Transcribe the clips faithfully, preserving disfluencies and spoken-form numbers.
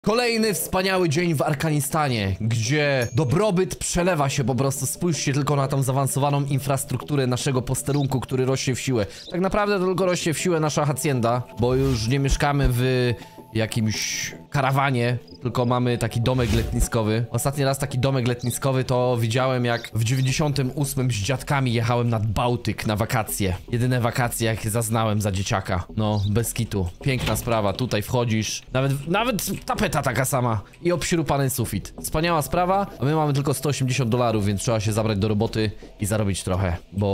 Kolejny wspaniały dzień w Arkanistanie, gdzie dobrobyt przelewa się po prostu. Spójrzcie tylko na tą zaawansowaną infrastrukturę naszego posterunku, który rośnie w siłę. Tak naprawdę to tylko rośnie w siłę nasza hacienda, bo już nie mieszkamy w jakimś karawanie, tylko mamy taki domek letniskowy. Ostatni raz taki domek letniskowy to widziałem, jak w dziewięćdziesiątym ósmym z dziadkami jechałem nad Bałtyk na wakacje. Jedyne wakacje, jakie zaznałem za dzieciaka. No, bez kitu. Piękna sprawa. Tutaj wchodzisz. Nawet, nawet tapeta taka sama. I obśrupany sufit. Wspaniała sprawa, a my mamy tylko sto osiemdziesiąt dolarów, więc trzeba się zabrać do roboty i zarobić trochę.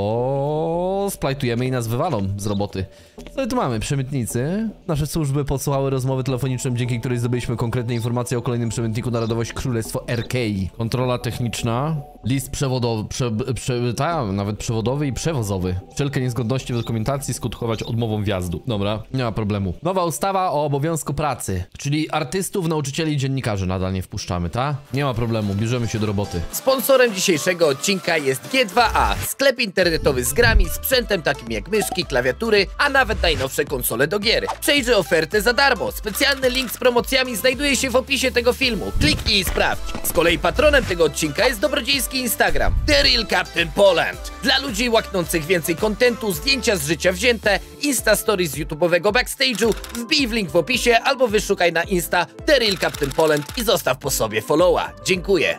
Bo splajtujemy i nas wywalą z roboty. Co tu mamy? Przemytnicy. Nasze służby podsłuchały rozmowy telefoniczną, dzięki której zdobyliśmy konkretne informacje o kolejnym przemytniku Narodowość Królestwo R K. Kontrola techniczna. List przewodowy, prze, prze, ta, nawet przewodowy i przewozowy. Wszelkie niezgodności w dokumentacji skutkować odmową wjazdu. Dobra, nie ma problemu. Nowa ustawa o obowiązku pracy. Czyli artystów, nauczycieli i dziennikarzy nadal nie wpuszczamy, tak? Nie ma problemu, bierzemy się do roboty. Sponsorem dzisiejszego odcinka jest G dwa A. Sklep internetowy z grami, sprzętem takim jak myszki, klawiatury, a nawet najnowsze konsole do gier. Przejrzyj ofertę za darmo. Specjalny link z promocjami znajduje się w opisie tego filmu. Kliknij i sprawdź. Z kolei patronem tego odcinka jest dobrodziejski Instagram The Real Captain Poland. Dla ludzi łaknących więcej kontentu, zdjęcia z życia wzięte, Insta Stories z YouTube'owego backstage'u, wbij w link w opisie albo wyszukaj na Insta The Real Captain Poland i zostaw po sobie followa. Dziękuję.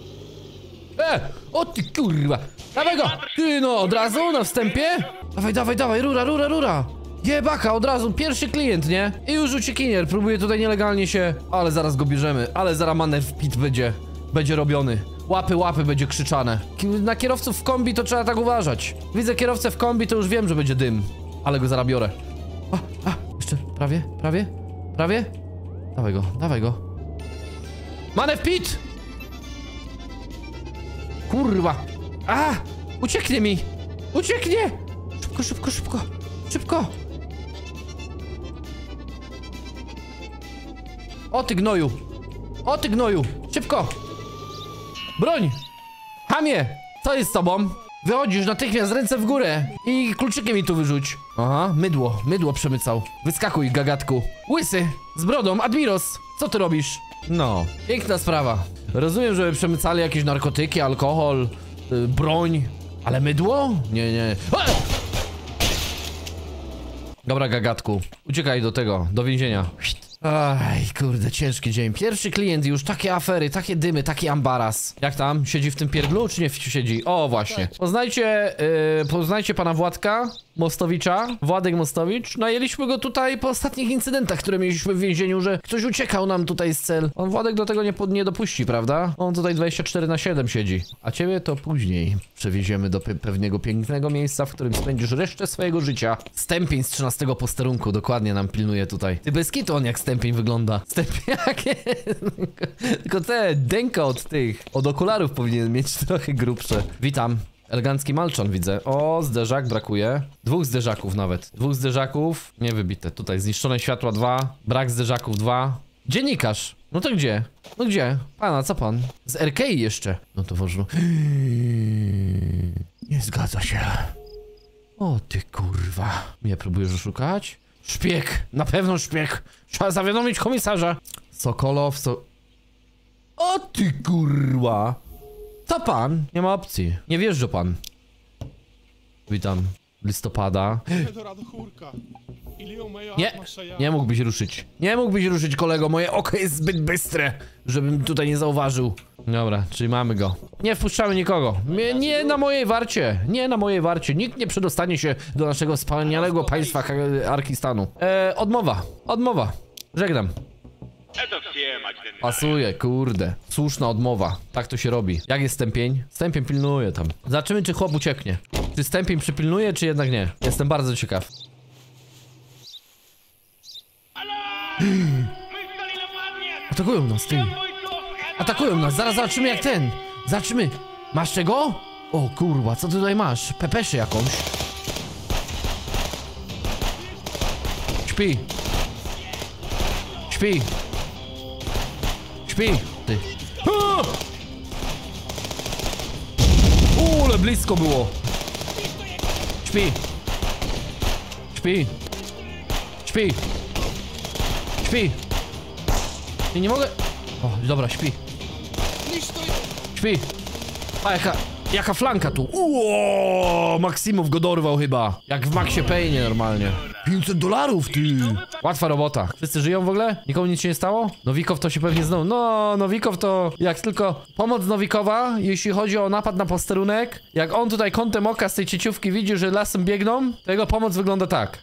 E, o ty kurwa. Dawaj go. Ty no, od razu na wstępie? Dawaj, dawaj, dawaj, rura, rura, rura. Jebaka, od razu, pierwszy klient, nie? I już uciekinier, próbuje tutaj nielegalnie się... Ale zaraz go bierzemy, ale zaraz manewr pit będzie... Będzie robiony. Łapy, łapy będzie krzyczane. Na kierowców w kombi to trzeba tak uważać. Widzę kierowcę w kombi, to już wiem, że będzie dym. Ale go zaraz biorę. A, a, jeszcze, prawie, prawie, prawie. Dawaj go, dawaj go. Manewr pit! Kurwa. A, ucieknie mi. Ucieknie. Szybko, szybko, szybko, szybko. O ty gnoju! O ty gnoju! Szybko! Broń! Hamie! Co jest z tobą? Wychodzisz natychmiast, ręce w górę i kluczykiem mi tu wyrzuć. Aha, mydło, mydło przemycał. Wyskakuj, gagatku. Łysy, z brodą, Admiros, co ty robisz? No, piękna sprawa. Rozumiem, że przemycali jakieś narkotyki, alkohol, yy, broń. Ale mydło? Nie, nie. A! Dobra, gagatku, uciekaj do tego, do więzienia. Aj, kurde, ciężki dzień. Pierwszy klient już, takie afery, takie dymy, taki ambaras. Jak tam? Siedzi w tym pierdlu, czy nie siedzi? O, właśnie. Poznajcie, yy, poznajcie pana Władka Mostowicza, Władek Mostowicz. Najęliśmy go tutaj po ostatnich incydentach, które mieliśmy w więzieniu, że ktoś uciekał nam tutaj z cel. On Władek do tego nie, nie dopuści, prawda? On tutaj dwadzieścia cztery na siedem siedzi. A ciebie to później przewieziemy do pe pewnego pięknego miejsca, w którym spędzisz resztę swojego życia. Stępień z trzynastego posterunku dokładnie nam pilnuje tutaj. Ty bez kitu on jak stępień wygląda. Stępień jakie? Tylko te dęka od tych, od okularów powinien mieć trochę grubsze. Witam. Elegancki malczan widzę. O, zderzak brakuje. Dwóch zderzaków nawet. Dwóch zderzaków. Nie wybite. Tutaj zniszczone światła dwa. Brak zderzaków dwa. Dziennikarz. No to gdzie? No gdzie? Pana, co pan? Z R K jeszcze. No to ważno. Nie zgadza się. O ty kurwa. Mnie próbujesz oszukać? Szpieg. Na pewno szpieg. Trzeba zawiadomić komisarza. Sokolow, so... O ty kurwa. Co pan? Nie ma opcji. Nie wjeżdża pan. Witam. Listopada. Nie, nie mógłbyś ruszyć. Nie mógłbyś ruszyć, kolego. Moje oko jest zbyt bystre, żebym tutaj nie zauważył. Dobra, czyli mamy go. Nie wpuszczamy nikogo. Nie, nie na mojej warcie. Nie na mojej warcie. Nikt nie przedostanie się do naszego wspaniałego państwa Arkistanu. Eee, odmowa. Odmowa. Żegnam. Pasuje, kurde. Słuszna odmowa. Tak to się robi. Jak jest stępień? Stępień pilnuje tam. Zobaczymy, czy chłop ucieknie. Czy stępień przypilnuje, czy jednak nie? Jestem bardzo ciekaw. Atakują nas, ty. Atakują nas. Zaraz zobaczymy jak ten. Zobaczymy. Masz czego? O kurwa, co ty tutaj masz? Pepeszę jakąś. Śpi. Śpi. Śpi. Ty. Uuu, ale blisko było. Śpi. Śpi. Śpi. Śpi. Ja nie mogę... O, dobra, śpi. Śpi. A jaka... Jaka flanka tu? Uuu, Maksimow go dorwał chyba. Jak w Maxie Payne normalnie. pięćset dolarów, ty. Łatwa robota. Wszyscy żyją w ogóle? Nikomu nic się nie stało? Nowikow to się pewnie znowu... No, Nowikow to... Jak tylko pomoc Nowikowa, jeśli chodzi o napad na posterunek, jak on tutaj kątem oka z tej cieciówki widzi, że lasem biegną, to jego pomoc wygląda tak.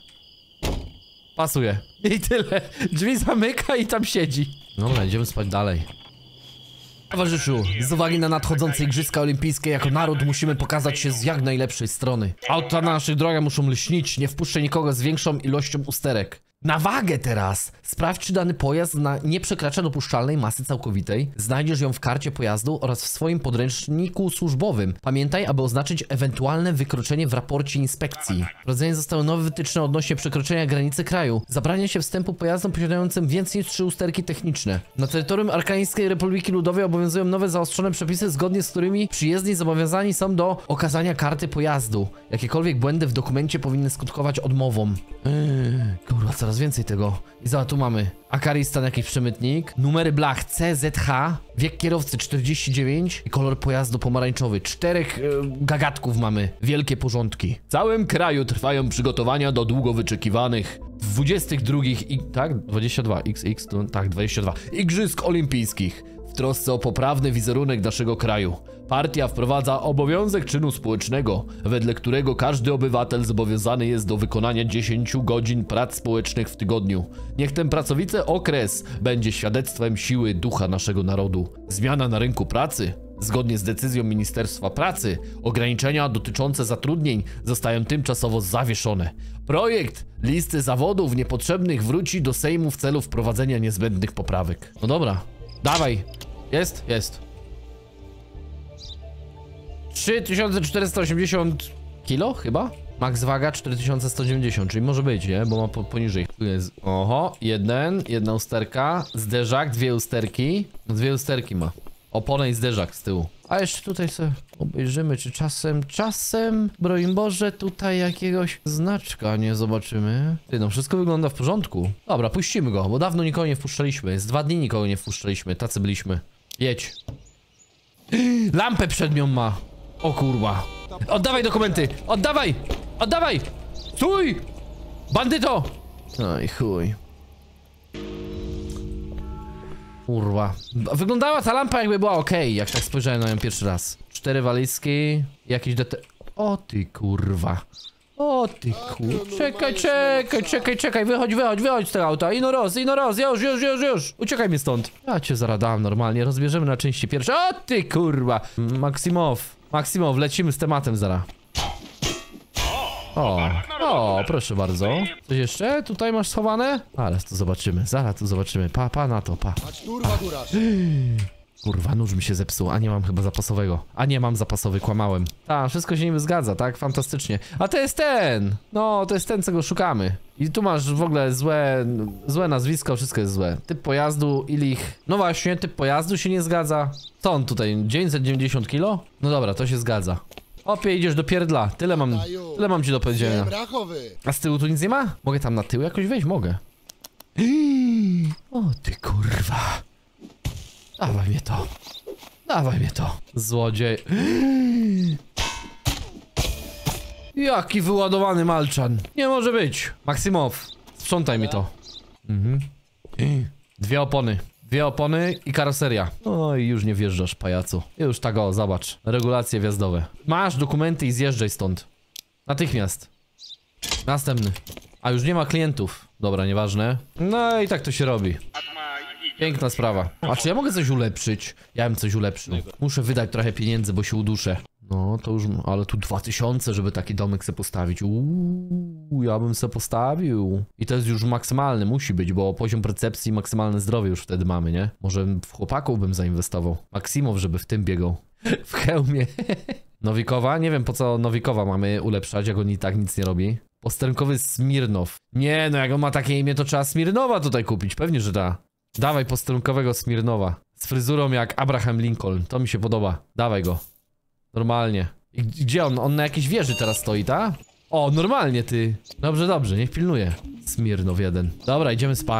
Pasuje. I tyle. Drzwi zamyka i tam siedzi. Dobra, idziemy spać dalej. Towarzyszu, z uwagi na nadchodzące Igrzyska Olimpijskie, jako naród musimy pokazać się z jak najlepszej strony. Auta na naszych drogach muszą lśnić, nie wpuszczę nikogo z większą ilością usterek. Na wagę teraz! Sprawdź, czy dany pojazd na nie przekracza dopuszczalnej masy całkowitej. Znajdziesz ją w karcie pojazdu oraz w swoim podręczniku służbowym. Pamiętaj, aby oznaczyć ewentualne wykroczenie w raporcie inspekcji. Wprowadzenie zostały nowe wytyczne odnośnie przekroczenia granicy kraju. Zabrania się wstępu pojazdom posiadającym więcej niż trzy usterki techniczne. Na terytorium Arkańskiej Republiki Ludowej obowiązują nowe zaostrzone przepisy, zgodnie z którymi przyjezdni zobowiązani są do okazania karty pojazdu. Jakiekolwiek błędy w dokumencie powinny skutkować odmową. Yy, kurwa, coraz więcej tego. I za tu mamy Akaristan, jakiś przemytnik, numery blach C Z H, wiek kierowcy czterdzieści dziewięć i kolor pojazdu pomarańczowy. Czterech e, gagatków mamy. Wielkie porządki. W całym kraju trwają przygotowania do długo wyczekiwanych dwudziestych drugich i tak? dwadzieścia dwa X X, to, tak, dwadzieścia dwa Igrzysk Olimpijskich. W trosce o poprawny wizerunek naszego kraju. Partia wprowadza obowiązek czynu społecznego, wedle którego każdy obywatel zobowiązany jest do wykonania dziesięciu godzin prac społecznych w tygodniu. Niech ten pracowity okres będzie świadectwem siły ducha naszego narodu. Zmiana na rynku pracy. Zgodnie z decyzją Ministerstwa Pracy, ograniczenia dotyczące zatrudnień zostają tymczasowo zawieszone. Projekt listy zawodów niepotrzebnych wróci do Sejmu w celu wprowadzenia niezbędnych poprawek. No dobra, dawaj. Jest? Jest. trzy tysiące czterysta osiemdziesiąt kilo chyba? Max waga cztery tysiące sto dziewięćdziesiąt, czyli może być, nie? Bo ma po, poniżej. Tu jest, oho, jeden, jedna usterka, zderzak, dwie usterki. No dwie usterki ma. Opona i zderzak z tyłu. A jeszcze tutaj sobie obejrzymy, czy czasem, czasem, broń Boże, tutaj jakiegoś znaczka nie zobaczymy. Ty, no wszystko wygląda w porządku. Dobra, puścimy go, bo dawno nikogo nie wpuszczaliśmy. Z dwa dni nikogo nie wpuszczaliśmy, tacy byliśmy. Jedź. Lampę przed nią ma. O kurwa. Oddawaj dokumenty! Oddawaj! Oddawaj! Stój! Bandyto! Oj chuj. Kurwa. Wyglądała ta lampa, jakby była ok, jak tak spojrzałem na nią pierwszy raz. Cztery walizki, jakiś det... O ty kurwa. O ty kurwa. Czekaj, czekaj, czekaj, czekaj, wychodź, wychodź, wychodź z tego auta. Ino roz, ino roz, już, już, już, już. Uciekaj mi stąd. Ja cię zaradałem normalnie, rozbierzemy na części pierwsze. O ty kurwa. Maksimow, Maksimow, lecimy z tematem zaraz. O, o, proszę bardzo. Coś jeszcze tutaj masz schowane? Zaraz to zobaczymy, zaraz to zobaczymy. Pa, pa na to, pa. Kurwa, nóż mi się zepsuł, a nie mam chyba zapasowego. A nie mam zapasowy, kłamałem. Tak, wszystko się niby zgadza, tak? Fantastycznie. A to jest ten! No, to jest ten, co go szukamy. I tu masz w ogóle złe, złe nazwisko, wszystko jest złe. Typ pojazdu, ilich... No właśnie, typ pojazdu się nie zgadza. Co on tutaj, dziewięćset dziewięćdziesiąt kilo? No dobra, to się zgadza. Opie, idziesz do pierdla, tyle mam, tyle mam ci do powiedzenia. A z tyłu tu nic nie ma? Mogę tam na tył jakoś wejść? Mogę. O ty kurwa. Dawaj mnie to. Dawaj mnie to. Złodziej. Jaki wyładowany malczan. Nie może być. Maksimow, sprzątaj mi to. Mhm. Dwie opony. Dwie opony i karoseria. No i już nie wjeżdżasz, pajacu. Już tak o, zobacz. Regulacje wjazdowe. Masz dokumenty i zjeżdżaj stąd. Natychmiast. Następny. A już nie ma klientów. Dobra, nieważne. No i tak to się robi. Piękna sprawa. A czy ja mogę coś ulepszyć? Ja bym coś ulepszył. Muszę wydać trochę pieniędzy, bo się uduszę. No to już, ale tu dwa tysiące, żeby taki domek sobie postawić. Uuu, ja bym sobie postawił. I to jest już maksymalny, musi być, bo poziom percepcji i maksymalne zdrowie już wtedy mamy, nie? Może w chłopaków bym zainwestował. Maksimow, żeby w tym biegał. W hełmie. Nowikowa? Nie wiem, po co Nowikowa mamy ulepszać, jak on i tak nic nie robi. Posternkowy Smirnow. Nie, no jak on ma takie imię, to trzeba Smirnowa tutaj kupić. Pewnie, że da. Dawaj posterunkowego Smirnowa. Z fryzurą jak Abraham Lincoln. To mi się podoba. Dawaj go. Normalnie. I gdzie on? On na jakiejś wieży teraz stoi, ta? O, normalnie ty. Dobrze, dobrze, niech pilnuje. Smirnow jeden. Dobra, idziemy spać.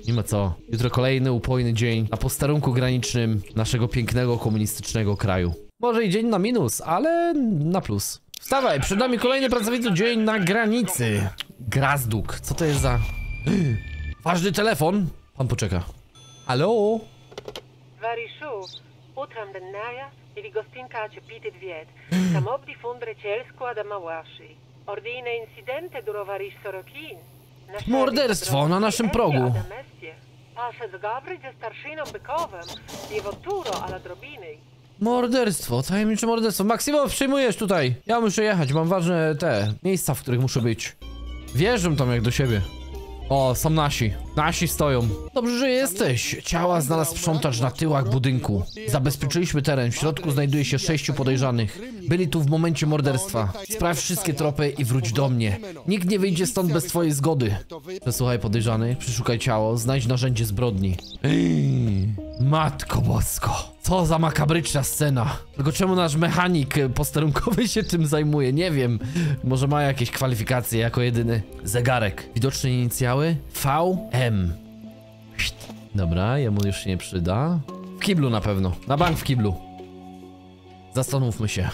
Nie ma co. Jutro kolejny upojny dzień na posterunku granicznym naszego pięknego komunistycznego kraju. Może i dzień na minus, ale na plus. Wstawaj, przed nami kolejny pracowity dzień na granicy. Grazduk, co to jest za... Ważny telefon. Pan poczeka. Halo? Varishu, utram dennaja ili gostinka će piti dvijet. Sam obdi fundre čelsku da małaszy. Ordine incidente duro Variš Sorokin. Morderstwo na naszym progu. Pasze zgabryć ze starszyną bykowem. Jewo turo ala drobiny. Morderstwo, tajemnicze morderstwo. Maksimow, przyjmujesz tutaj. Ja muszę jechać, mam ważne te miejsca, w których muszę być. Wjeżdżam tam jak do siebie. O, są nasi. Nasi stoją. Dobrze, że jesteś. Ciała znalazł sprzątacz na tyłach budynku. Zabezpieczyliśmy teren. W środku znajduje się sześciu podejrzanych. Byli tu w momencie morderstwa. Sprawdź wszystkie tropy i wróć do mnie. Nikt nie wyjdzie stąd bez twojej zgody. Przesłuchaj podejrzany, przeszukaj ciało, znajdź narzędzie zbrodni. Ej, Matko Bosko. Co za makabryczna scena. Tylko czemu nasz mechanik posterunkowy się tym zajmuje? Nie wiem. Może ma jakieś kwalifikacje jako jedyny. Zegarek. Widoczne inicjały? V M. Dobra, jemu już się nie przyda. W kiblu na pewno. Na bank w kiblu. Zastanówmy się.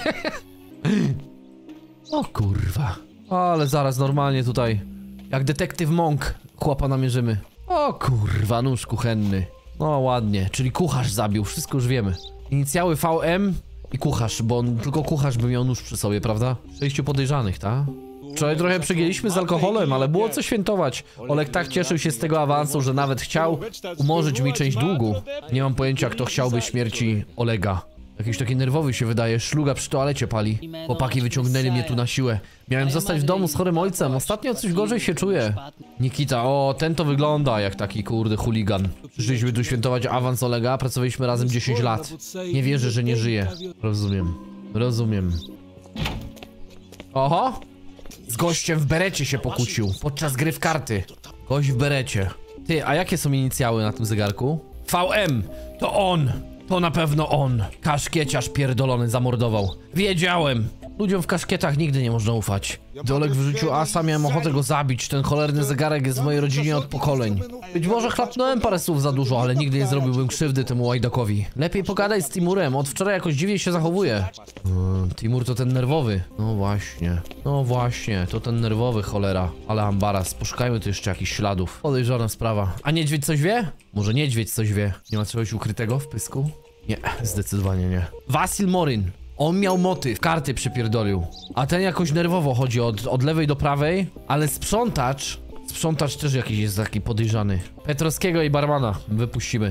O kurwa. Ale zaraz normalnie tutaj. Jak detektyw Monk. Chłopa namierzymy. O kurwa, nóż kuchenny. No ładnie, czyli kucharz zabił, wszystko już wiemy. Inicjały V M i kucharz, bo on, tylko kucharz by miał nóż przy sobie, prawda? Sześciu podejrzanych, tak? Wczoraj trochę przegięliśmy z alkoholem, ale było co świętować. Olek tak cieszył się z tego awansu, że nawet chciał umorzyć mi część długu. Nie mam pojęcia, kto chciałby śmierci Olega. Jakiś taki nerwowy się wydaje, szluga przy toalecie pali. Chłopaki wyciągnęli mnie tu na siłę. Miałem zostać w domu z chorym ojcem, ostatnio coś gorzej się czuję. Nikita, o, ten to wygląda jak taki kurde chuligan. Przyszliśmy tu świętować awans Olega, pracowaliśmy razem dziesięć lat. Nie wierzę, że nie żyje. Rozumiem, rozumiem. Oho! Z gościem w berecie się pokłócił, podczas gry w karty. Gość w berecie. Ty, a jakie są inicjały na tym zegarku? V M! To on! To na pewno on. Kaszkieciarz pierdolony zamordował. Wiedziałem. Ludziom w kaszkietach nigdy nie można ufać. Gdy Oleg wyrzucił asa, miałem ochotę go zabić. Ten cholerny zegarek jest w mojej rodzinie od pokoleń. Być może chlapnąłem parę słów za dużo, ale nigdy nie zrobiłbym krzywdy temu łajdakowi. Lepiej pogadaj z Timurem, od wczoraj jakoś dziwnie się zachowuje. Hmm, Timur to ten nerwowy. No właśnie. No właśnie, to ten nerwowy, cholera. Ale ambaras, poszukajmy tu jeszcze jakichś śladów. Podejrzana sprawa. A niedźwiedź coś wie? Może niedźwiedź coś wie. Nie ma czegoś ukrytego w pysku? Nie, zdecydowanie nie. Wasil Morin. On miał motyw, karty przypierdolił. A ten jakoś nerwowo chodzi od, od lewej do prawej, ale sprzątacz... Sprzątacz też jakiś jest taki podejrzany. Petrowskiego i barmana wypuścimy.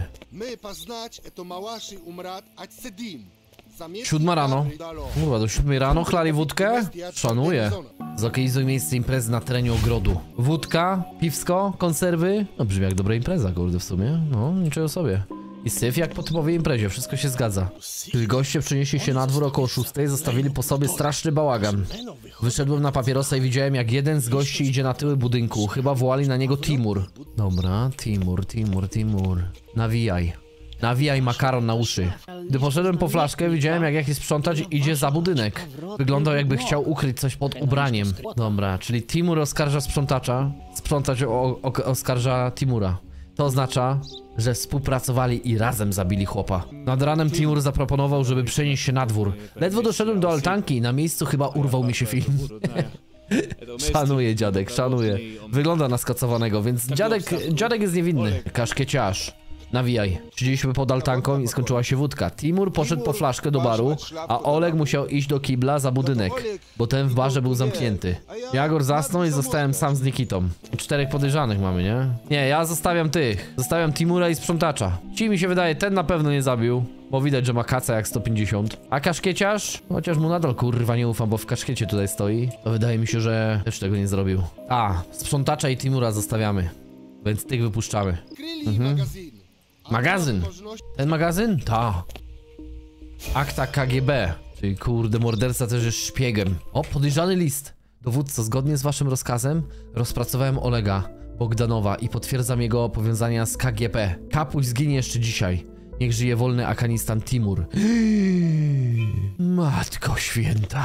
Siódma rano. Kurwa, do siódmej rano chlali wódkę? Szanuję. Zorganizuj miejsce imprezy na terenie ogrodu. Wódka, piwsko, konserwy. No brzmi jak dobra impreza, kurde, w sumie. No, niczego sobie. I syf jak po typowej imprezie, wszystko się zgadza. Gdy goście przenieśli się na dwór około szóstej, zostawili po sobie straszny bałagan. Wyszedłem na papierosa i widziałem, jak jeden z gości idzie na tyły budynku. Chyba wołali na niego Timur. Dobra, Timur, Timur, Timur. Nawijaj. Nawijaj makaron na uszy. Gdy poszedłem po flaszkę, widziałem, jak jakiś sprzątacz idzie za budynek. Wyglądał, jakby chciał ukryć coś pod ubraniem. Dobra, czyli Timur oskarża sprzątacza. Sprzątacz o, o, oskarża Timura. To oznacza, że współpracowali i razem zabili chłopa. Nad ranem Timur zaproponował, żeby przenieść się na dwór. Ledwo doszedłem do altanki i na miejscu chyba urwał mi się film. Szanuję dziadek, szanuję. Wygląda na skacowanego, więc dziadek, dziadek jest niewinny. Kaszkieciarz. Nawijaj. Siedzieliśmy pod altanką i skończyła się wódka. Timur poszedł po flaszkę do baru, a Oleg musiał iść do kibla za budynek, bo ten w barze był zamknięty. Jagor zasnął i zostałem sam z Nikitą. Czterech podejrzanych mamy, nie? Nie, ja zostawiam tych. Zostawiam Timura i sprzątacza. Ci mi się wydaje, ten na pewno nie zabił, bo widać, że ma kaca jak sto pięćdziesiąt. A kaszkieciarz? Chociaż mu nadal kurwa nie ufam, bo w kaszkiecie tutaj stoi. To wydaje mi się, że też tego nie zrobił. A, sprzątacza i Timura zostawiamy. Więc tych wypuszczamy. Mhm. Magazyn! Ten magazyn? Ta. Akta K G B. Czyli kurde, morderca też jest szpiegiem. O, podejrzany list. Dowódco, zgodnie z waszym rozkazem rozpracowałem Olega Bogdanowa i potwierdzam jego powiązania z K G B. Kapuś zginie jeszcze dzisiaj. Niech żyje wolny Afganistan Timur. Matko święta.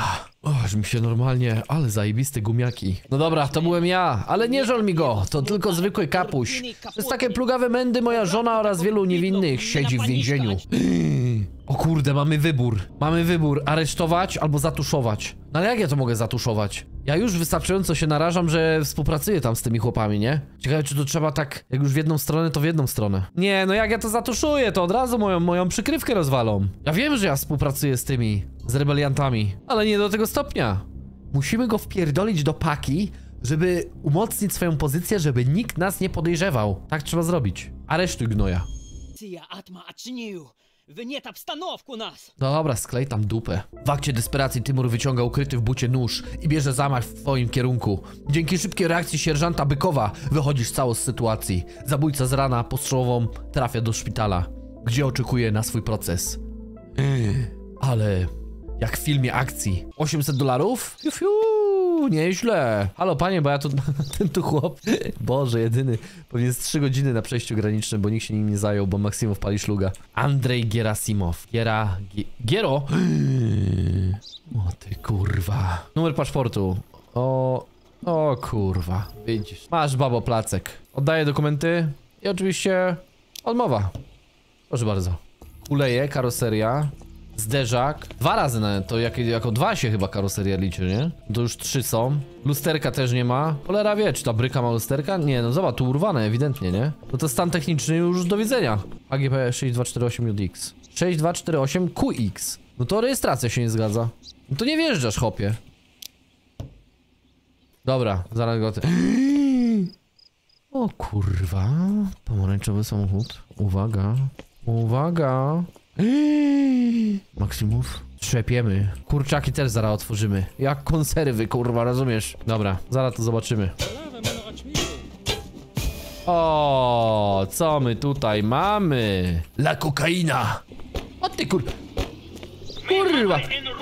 O, aż mi się normalnie, ale zajebiste gumiaki. No dobra, to byłem ja, ale nie żal mi go, to tylko zwykły kapuś. Przez takie plugawe mędy moja żona oraz wielu niewinnych siedzi w więzieniu. O kurde, mamy wybór. Mamy wybór, aresztować albo zatuszować. No ale jak ja to mogę zatuszować? Ja już wystarczająco się narażam, że współpracuję tam z tymi chłopami, nie? Ciekawe, czy to trzeba tak, jak już w jedną stronę, to w jedną stronę. Nie, no jak ja to zatuszuję, to od razu moją, moją przykrywkę rozwalą. Ja wiem, że ja współpracuję z tymi, z rebeliantami, ale nie do tego stopnia. Musimy go wpierdolić do paki, żeby umocnić swoją pozycję, żeby nikt nas nie podejrzewał. Tak trzeba zrobić. Aresztuj gnoja. Atma Acniu, wynieta obstanowku nas! Dobra, sklej tam dupę. W akcie desperacji Timur wyciąga ukryty w bucie nóż i bierze zamach w twoim kierunku. Dzięki szybkiej reakcji sierżanta Bykowa wychodzisz cało z sytuacji. Zabójca z rana postrzałową trafia do szpitala, gdzie oczekuje na swój proces. Ale jak w filmie akcji. osiemset dolarów? Fiu, fiu, nieźle. Halo panie, bo ja tu, ten tu chłop, Boże, jedyny, pewnie jest trzy godziny na przejściu granicznym, bo nikt się nim nie zajął, bo Maksimow pali szluga. Andrzej Gerasimow. Giera... Gi Giero? O ty kurwa. Numer paszportu. O... O kurwa. Widzisz. Masz, babo, placek. Oddaję dokumenty i oczywiście odmowa. Proszę bardzo. Kuleje, karoseria. Zderzak. Dwa razy nawet, to jak, jako dwa się chyba karoseria liczy, nie? To już trzy są. Lusterka też nie ma. Cholera wie, czy ta bryka ma lusterka? Nie, no zobacz, tu urwane ewidentnie, nie? No to stan techniczny już do widzenia. A G P sześć dwa cztery osiem J X. sześć dwa cztery osiem Q X. No to rejestracja się nie zgadza. No to nie wjeżdżasz, chłopie. Dobra, zaraz go... O kurwa. Pomarańczowy samochód. Uwaga. Uwaga. Maksimow. Trzepiemy. Kurczaki też zaraz otworzymy. Jak konserwy, kurwa, rozumiesz? Dobra, zaraz to zobaczymy. O, co my tutaj mamy? La kokaina. O ty kur... Kurwa.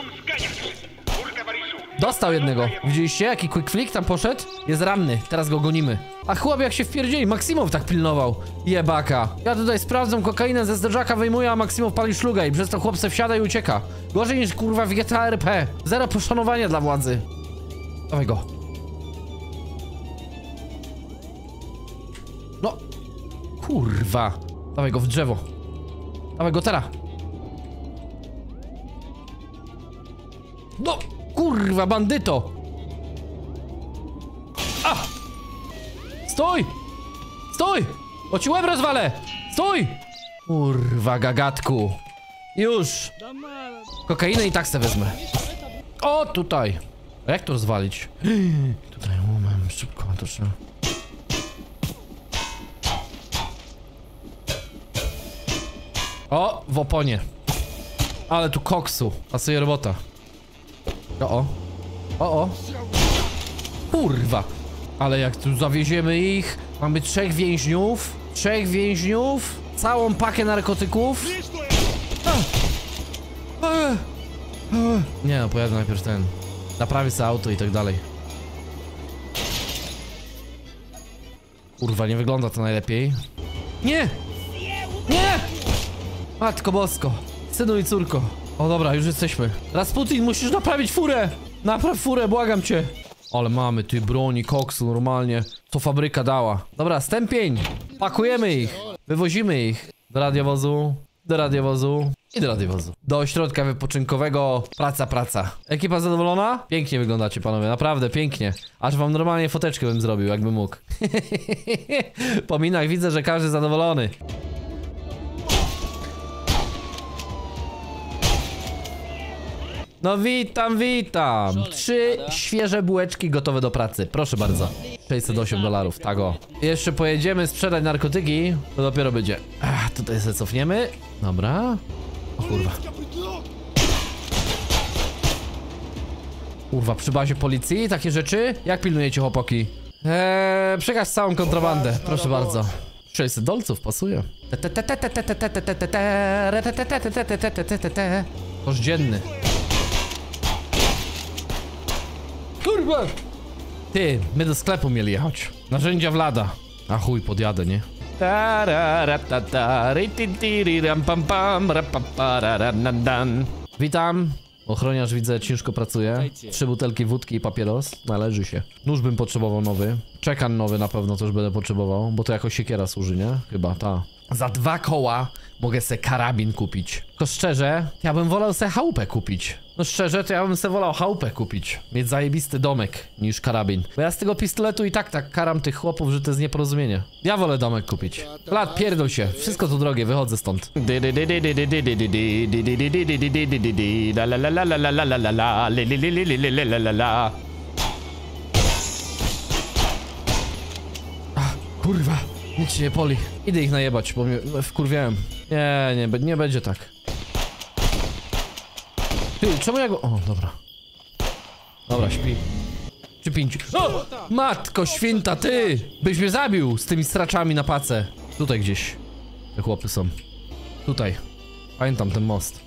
Dostał jednego. Widzieliście, jaki quick flick tam poszedł? Jest ranny, teraz go gonimy. A chłop jak się wpierdzieli, Maksimow tak pilnował. Jebaka. Ja tutaj sprawdzam kokainę ze zderzaka, wyjmuję, a Maksimow pali szlugę i przez to chłop se wsiada i ucieka. Gorzej niż kurwa w G T A R P. Zero poszanowania dla władzy. Dawaj go. No. Kurwa. Dawaj go w drzewo. Dawaj go teraz. No. Kurwa, bandyto! A! Stój! Stój! Bo ci łeb rozwalę! Stój! Kurwa, gagatku. Już! Kokainę i tak se wezmę. O, tutaj! A jak to rozwalić? Tutaj, moment, szybko, to trzeba. O, w oponie. Ale tu koksu. Pasuje robota. O, o. O, o. Kurwa. Ale jak tu zawieziemy ich. Mamy trzech więźniów. Trzech więźniów. Całą pakę narkotyków. A. A. A. Nie no, pojadę najpierw ten. Naprawię sobie auto i tak dalej. Kurwa, nie wygląda to najlepiej. Nie! Nie! Matko bosko. Synu i córko. O dobra, już jesteśmy. Rasputin, musisz naprawić furę! Napraw furę, błagam cię. Ale mamy ty broni, koksu, normalnie. To fabryka dała. Dobra, stępień. Pakujemy ich. Wywozimy ich. Do radiowozu. Do radiowozu. I do radiowozu. Do ośrodka wypoczynkowego. Praca, praca. Ekipa zadowolona? Pięknie wyglądacie, panowie. Naprawdę, pięknie. Aż wam normalnie foteczkę bym zrobił, jakbym mógł. Po minach widzę, że każdy zadowolony. No witam, witam. Trzy świeże bułeczki gotowe do pracy. Proszę bardzo. sześćset osiem dolarów, tak o. Jeszcze pojedziemy sprzedać narkotyki. To dopiero będzie. Ach, tutaj sobie cofniemy. Dobra. O kurwa. Kurwa, przy bazie policji takie rzeczy? Jak pilnujecie, chłopaki? Eee, przekaż całą kontrabandę. Proszę bardzo. sześćset dolców, pasuje. Kosz dzienny. Kurwa! Ty, my do sklepu mieli jechać. Narzędzia Vlada. A chuj, podjadę, nie? Witam. Ochroniarz widzę ciężko pracuje. Trzy butelki wódki i papieros. Należy się. Nóż bym potrzebował nowy. Czekan nowy na pewno też będę potrzebował, bo to jako siekiera służy, nie? Chyba, ta. Za dwa koła mogę se karabin kupić. Tylko szczerze, ja bym wolał se chałupę kupić. No szczerze, to ja bym se wolał chałupę kupić. Mieć zajebisty domek niż karabin. Bo ja z tego pistoletu i tak tak karam tych chłopów, że to jest nieporozumienie. Ja wolę domek kupić. Lat, pierdol się. Wszystko to drogie, wychodzę stąd. Ach, kurwa. Nic się nie poli. Idę ich najebać, bo mnie wkurwiałem. Nie, nie, nie będzie tak. Ty, czemu ja go... O, dobra. Dobra, śpi. Czy pięć? O! Matko święta, ty! Byś mnie zabił z tymi straczami na pacę. Tutaj gdzieś. Te chłopy są. Tutaj. Pamiętam ten most.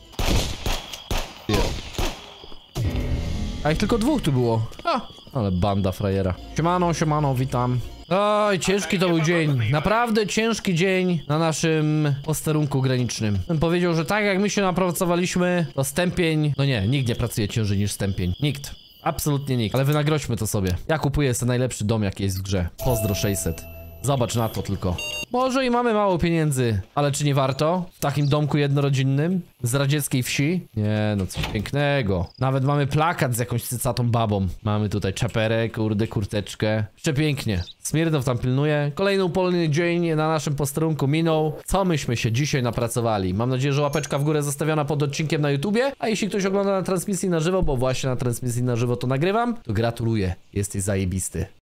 A ich tylko dwóch tu było. A, ale banda frajera. Siemano, siemano, witam. Oj, ciężki to był dzień. Naprawdę ciężki dzień na naszym posterunku granicznym. Bym powiedział, że tak jak my się napracowaliśmy, to stępień... No nie, nikt nie pracuje ciężej niż stępień. Nikt. Absolutnie nikt. Ale wynagrodźmy to sobie. Ja kupuję sobie najlepszy dom, jaki jest w grze. Pozdro sześćset. Zobacz na to tylko. Może i mamy mało pieniędzy, ale czy nie warto? W takim domku jednorodzinnym? Z radzieckiej wsi? Nie, no coś pięknego. Nawet mamy plakat z jakąś cycatą babą. Mamy tutaj czaperek, kurde, kurteczkę. Przepięknie. Smirnow tam pilnuje. Kolejny upolny dzień na naszym posterunku minął. Co myśmy się dzisiaj napracowali? Mam nadzieję, że łapeczka w górę zostawiona pod odcinkiem na YouTubie. A jeśli ktoś ogląda na transmisji na żywo, bo właśnie na transmisji na żywo to nagrywam, to gratuluję. Jesteś zajebisty.